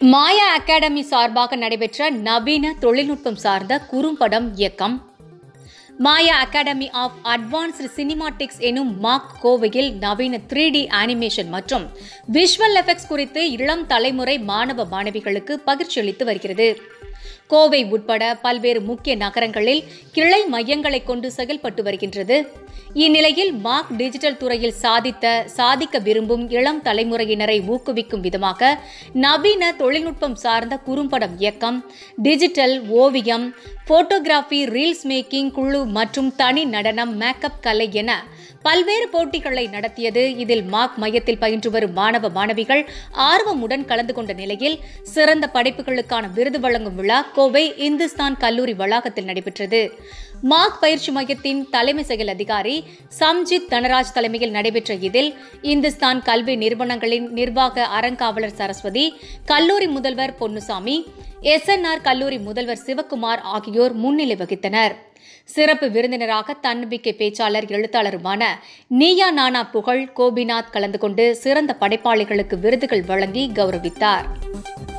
மாயா academy சார்பாக நடைபெற்ற நவீன தொழில்நுட்பம் சார்ந்த குறும்படம் இயக்கம். Maya Academy of Advanced Cinematics எனும் மாக் கோவையில் நவீன 3D அனிமேஷன் மற்றும் விஷுவல் எஃபெக்ட்ஸ் குறித்து இளம் தலைமுறை மாணவ மாணவிகளுக்கு பகிர்ச்சி அளித்து வருகிறது. கோவை உட்பட பல்வேறு முக்கிய நகரங்களில் கிளை மையங்களை கொண்டு செயல்பட்டு வருகின்றது. இந்நிலையில் மாக் டிஜிட்டல் துறையில் சாதிக்க விரும்பும் இளம் தலைமுறையினரை ஊக்குவிக்கும் விதமாக நவீன தொழில்நுட்பம் சார்ந்த குறும்படம் இயக்கம், டிஜிட்டல் ஓவியம், போட்டோகிராஃபி, ரீல்ஸ் மேக்கிங், குழு மற்றும் தனி நடனம், மேக்கப் கலை என பல்வேறு போட்டிகளை நடத்தியது. இதில் மாக் மையத்தில் பயின்று வரும் மாணவ மாணவிகள் ஆர்வமுடன் கலந்து கொண்ட நிலையில் சிறந்த படைப்புகளுக்கான விருது வழங்கும் விழா கோவை இந்துஸ்தான் கல்லூரி வளாகத்தில் நடைபெற்றது. மாக் பயிற்சி மையத்தின் தலைமை செயல் அதிகாரி சம்ஜித் தனராஜ் தலைமையில் நடைபெற்ற இதில் இந்துஸ்தான் கல்வி நிறுவனங்களின் நிர்வாக அறங்காவலர் சரஸ்வதி, கல்லூரி முதல்வர் பொன்னுசாமி, SNR கல்லூரி முதல்வர் சிவக்குமார் ஆகியோர் முன்னிலை வகித்தனர். சிறப்பு விருந்தினராக தன்னம்பிக்கை பேச்சாளர் எழுத்தாளருமான நீயா நானா புகழ் கோபிநாத் கலந்து கொண்டு சிறந்த படைப்பாளிகளுக்கு விருதுகள் வழங்கி கௌரவித்தார்.